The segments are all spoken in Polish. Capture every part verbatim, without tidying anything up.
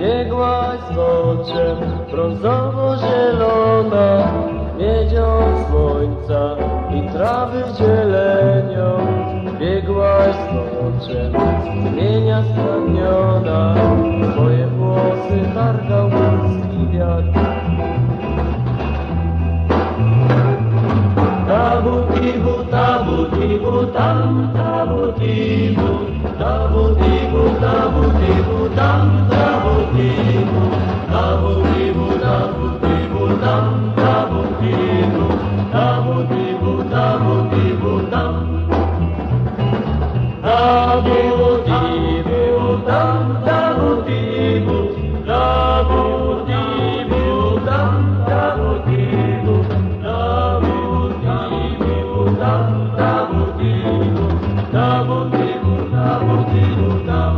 Biegłaś z oczem brązowo-zielona, miedzią słońca i trawy w zielenią. Biegłaś z oczem zmienia spragniona, twoje włosy targał górski wiatr. Tabu-tibu, tabu-tibu, tam, tabu-tibu, tabu-tibu, tabu-tibu, tam, tabu-tibu, tabu-tibu, tabu-tibu, tam, tabu-tibu, tabu-tibu, tabu-tibu, tam, tabu-tibu, tam, tabu-tibu, tabu-tibu, tam, tabu-tibu, tam, tabu-tibu, tabu-tibu, tabu-tibu, tam.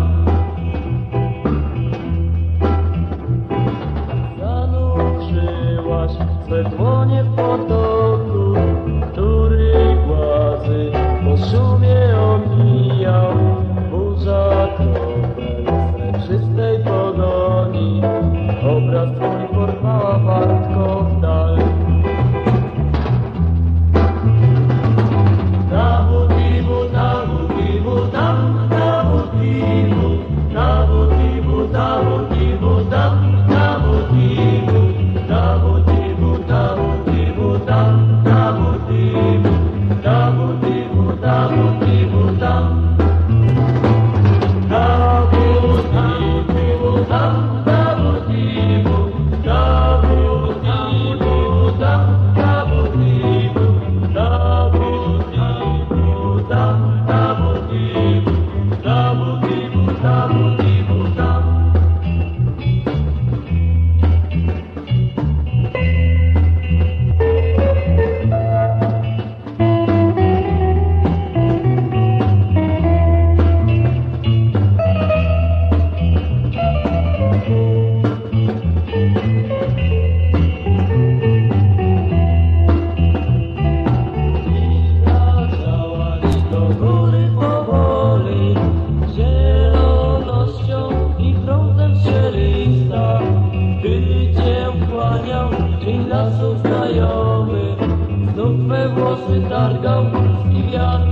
Zanurzyłaś swe dłonie w potoku, który głazy po szumie omijał. Burza kropel srebrzystej pogoni, obraz twój porwała wartko w dal. Tabu-tibu, tabu-tibu, tam, tabu-tibu, tabu-tibu, tabu-tibu, tam, tabu-tibu, tabu-tibu, tabu-tibu, tam, tabu-tibu, tabu-tibu, tabu-tibu, tam, tabu-tibu, tam, tabu-tibu, tabu-tibu, tam, tabu-tibu, tabu-tibu, tam, tabu-tibu, tabu-tibu, tabu-tibu, tam. Do góry powoli, zielonością i prądem strzelista. Gdy cię wchłaniał dzień lasu znajomy, znów we włosy targał górski wiatr.